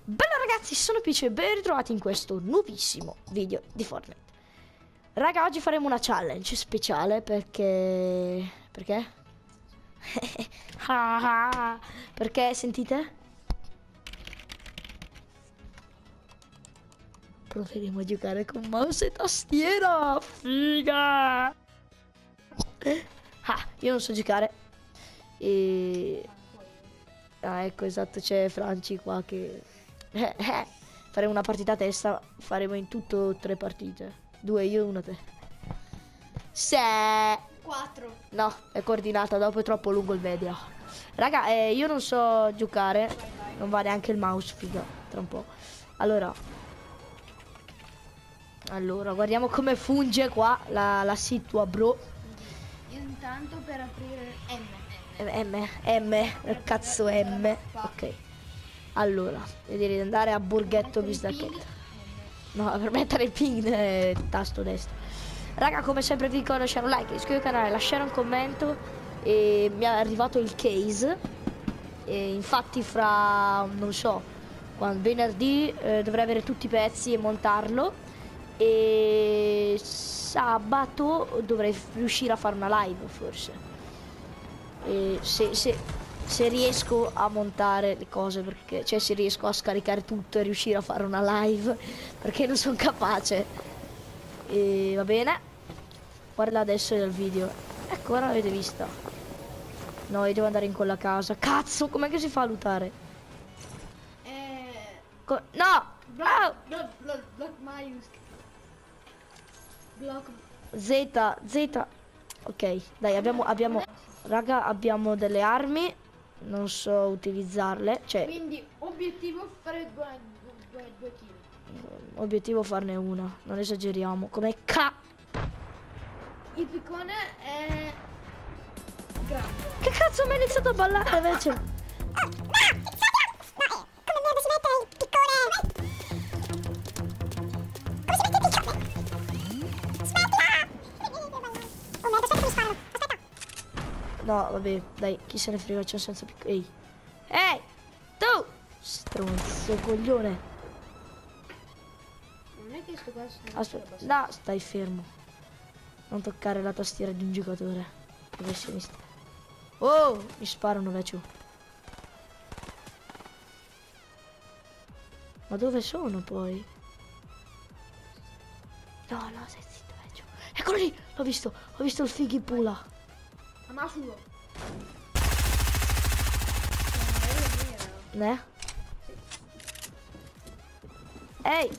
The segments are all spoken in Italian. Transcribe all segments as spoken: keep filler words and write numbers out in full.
Bella ragazzi, sono Peach e ben ritrovati in questo nuovissimo video di Fortnite. Raga, oggi faremo una challenge speciale perché... Perché? Perché, sentite? Proveremo a giocare con mouse e tastiera. Figa! Ah, io non so giocare. E... Ah, ecco, esatto, c'è Franci qua che... Eh, eh. Faremo una partita a testa, faremo in tutto tre partite. Due io e una te. Se... quattro. No, è coordinata, dopo è troppo lungo il video. Raga, eh, io non so giocare. Vai, vai. Non va neanche il mouse, figa, tra un po'. Allora... Allora, guardiamo come funge qua la, la situa, bro. Io intanto per aprire M. M, M, cazzo M. Ok. Allora, io direi di andare a Borghetto Bisdachetto. No, per mettere il ping eh, tasto destro. Raga, come sempre vi dico lasciare un like, iscrivetevi al canale, lasciare un commento. E mi è arrivato il case. E infatti fra, non so, quando, venerdì eh, dovrei avere tutti i pezzi e montarlo. E sabato dovrei riuscire a fare una live forse. E se, se, se riesco a montare le cose, perché cioè se riesco a scaricare tutto e riuscire a fare una live, perché non sono capace. E va bene, guarda adesso il video. Ecco, ora l'avete vista. No, io devo andare in quella casa. Cazzo, com'è che si fa a lootare? Eh, Co no! block, Ah! block, block, block maiuscolo. Block. Z, Z. Ok, dai, abbiamo, abbiamo, raga, abbiamo delle armi. Non so utilizzarle. Cioè, Quindi obiettivo fare due, due, due kill. obiettivo farne una. Non esageriamo. Come ca... Il piccone è grande. Che cazzo mi ha iniziato a ballare invece? No, vabbè, dai, chi se ne frega, c'è senza picco. Ehi! Ehi! Tu! Stronzo coglione! Non è che sto qua sono Aspetta, no, stai fermo. Non toccare la tastiera di un giocatore professionista. Oh! Mi sparano vecchio. Ma dove sono poi? No, no, stai zitto vecchio. Eccolo lì! L'ho visto! Ho visto il fighi pula. Ma suo. Ne? Ehi!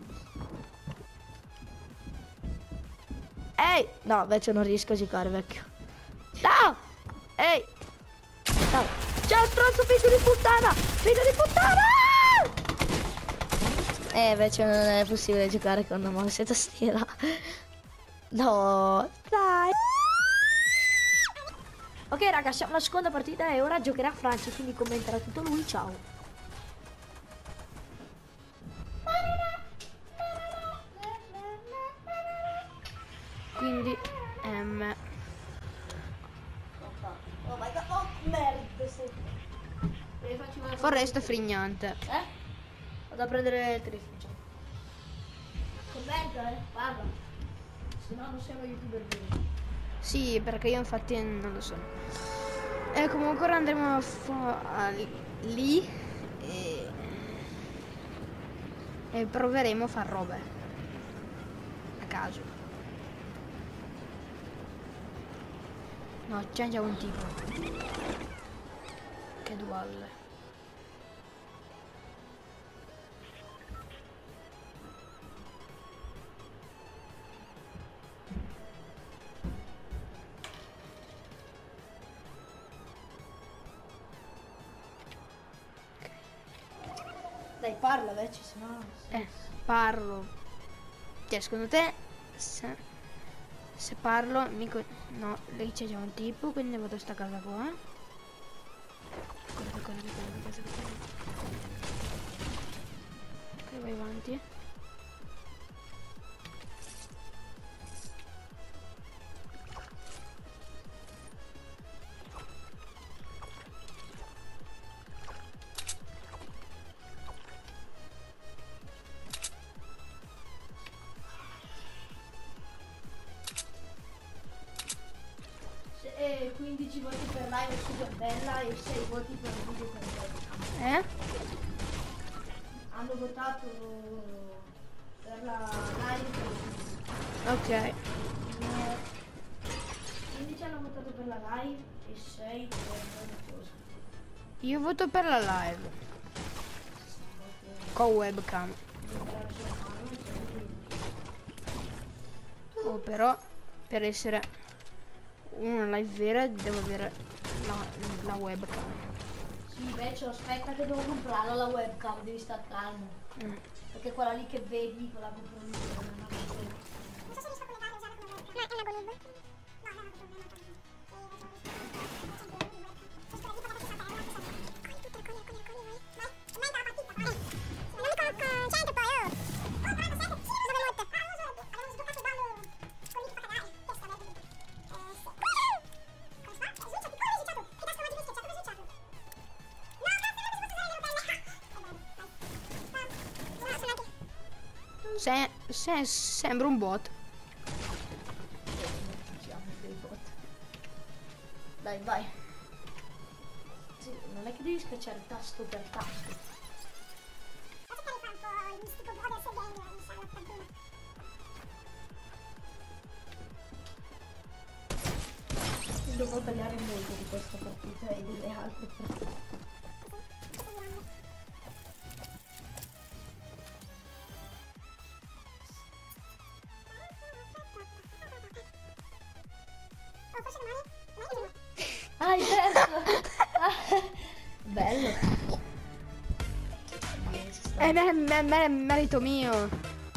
Ehi! No, invece non riesco a giocare, vecchio. No! Ehi! No! Ciao, stronzo, figlio di puttana! Figlio di puttana! Eh, invece non è possibile giocare con una mouse e tastiera. No! Dai! Ok raga, siamo alla seconda partita e ora giocherà Franci, quindi commenterà tutto lui, ciao. Quindi M. Oh my god, oh merda. Foresta frignante. Eh? Vado a prendere il telefono. Commenta, eh, parla. Se no non siamo youtuber veri. Sì, perché io infatti non lo so. E comunque ora andremo a a lì e, e proveremo a far robe a caso. No, c'è già un tipo. Che dualle. Dai, parla, vecchio, se no... Eh, parlo. Cioè, secondo te, se, se parlo, mico... No, lì c'è già un tipo, quindi vado a sta casa qua. Guarda, guarda, guarda, guarda, guarda. Ok, vai avanti. dieci voti per live super bella e sei voti per video per webcam. Eh? Hanno votato per la live per video. Ok. quindici hanno votato per la live e sei per cosa. Io voto per la live. Con webcam. Oh, però per essere una live vera devo avere la, la webcam. Sì, invece aspetta che devo comprarla la webcam, devi stare calmo. Mm. Perché quella lì che vedi, quella compromesso non è una cosa. Non so se riesco a collegare e usarla come webcam. Ma è una Golub? No, non è una Golub, non è una Golub. Se, se, sembra un bot. Dai, vai. Sì, non è che devi schiacciare tasto per tasto. Devo tagliare molto di questa partita e delle altre partite. Ah, hai perso! Bello! È me, me, me, merito mio.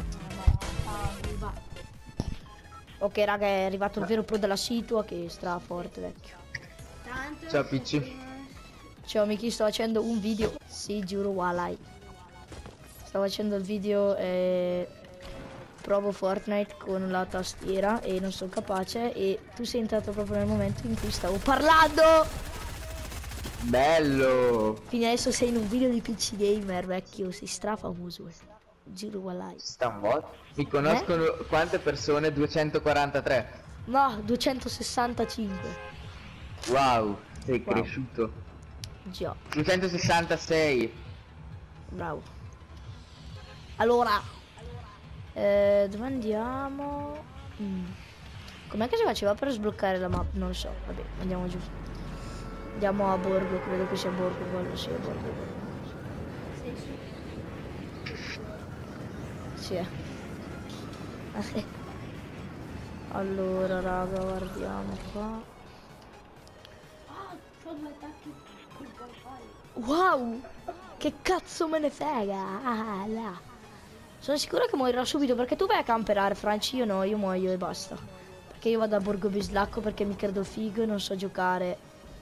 Ok raga, è arrivato il vero pro della situa che è stra forte vecchio. Ciao Picci. Ciao Miki, sto facendo un video. Sì, giuro, Walai. Sto facendo il video e provo Fortnite con la tastiera e non sono capace e tu sei entrato proprio nel momento in cui stavo parlando. Bello. Quindi adesso sei in un video di P C Gamer vecchio, sei stra famoso. Giuro, Walai. Sta un bot. Mi conoscono Eh? quante persone? duecentoquarantatré. No, duecentosessantacinque. Wow, sei Wow. cresciuto. Già, duecentosessantasei. bravo. Allora, eh, dove andiamo? Mm. Com'è che si faceva per sbloccare la mappa? Non lo so, vabbè, andiamo giù. Andiamo a Borgo, credo che sia Borgo quello, sì, è Borgo, Borgo. Sì, è. Allora, raga, guardiamo qua. Wow! Che cazzo me ne frega? Ah, là. Sono sicuro che morirò subito perché tu vai a camperare, Franci, io no, io muoio e basta. Perché io vado a Borgo Bislacco perché mi credo figo e non so giocare.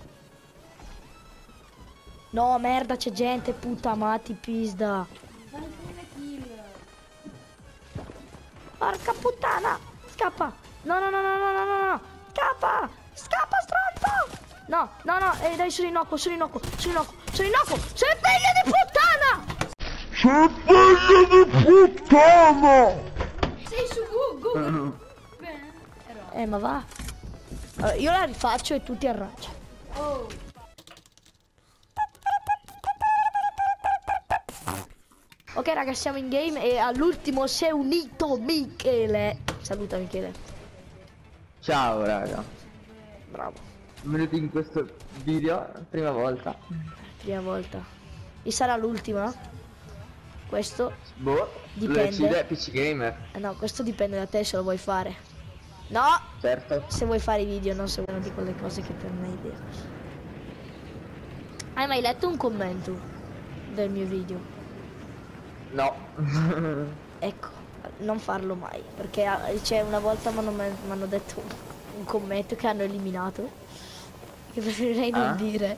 No, merda, c'è gente, puta mati, pizda. Porca puttana! Scappa! No, no, no, no, no, no, no, no! Scappa! Scappa, stronzo! No, no, no, eh, dai, sono innocuo, sono innocuo, sono innocuo, sono innocuo! Sei figlia di puttana! Sei figlia di puttana! Sei su Google. Bene, ero. Eh, ma va. Allora, io la rifaccio e tu ti arrangi. Oh. Ok, raga, siamo in game e all'ultimo si è unito Michele. Saluta, Michele. Ciao raga. Bravo. Benvenuti in questo video, prima volta. Prima volta. E sarà l'ultima? Questo? Boh, lo Dipende. decide P C Gamer. Eh no, questo dipende da te se lo vuoi fare. No! Certo. Se vuoi fare i video, non se vuoi di quelle cose che per me è idea. Hai mai letto un commento del mio video? No. Ecco, non farlo mai, perché c'è una volta mi hanno detto un commento che hanno eliminato, che preferirei non Ah? dire.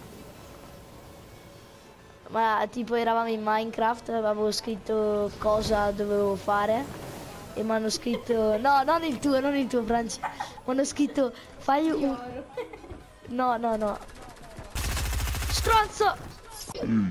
Ma tipo eravamo in Minecraft, avevo scritto cosa dovevo fare e mi hanno scritto, no, non il tuo, non il tuo Franci, mi hanno scritto fai un... No, no, no. Stronzo! Mm.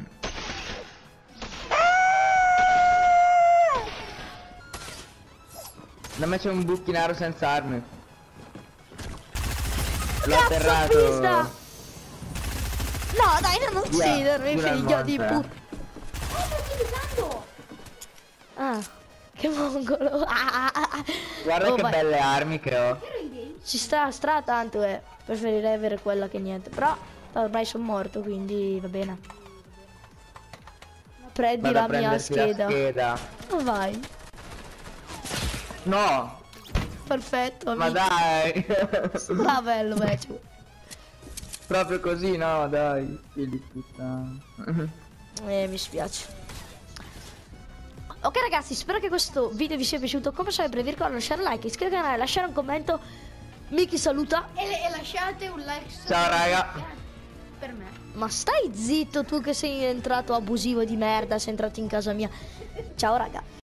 Da me c'è un buchinaro senza armi. L'ho Cazzo, atterrato. pista! No, dai, non Via, uccidermi, pure al figlio di monte. puttana. Ah, che mongolo. Ah, ah, ah. Guarda Oh, che vai. belle armi che ho. Ci sta stra tanto, eh. Preferirei avere quella che niente. Però ormai sono morto, quindi va bene. Prendi Vado a la mia prenderti la scheda. scheda. Oh, vai. No, Perfetto, ma amico. dai. Ah, bello, bello. Proprio così, no, dai. Figli di puttana. Eh, mi spiace. Ok ragazzi, spero che questo video vi sia piaciuto. Come sempre vi ricordo lasciare un like, iscrivetevi al canale, lasciare un commento. Miki saluta. E, e lasciate un like Ciao raga. per me. Ma stai zitto tu che sei entrato abusivo di merda, sei entrato in casa mia. Ciao raga.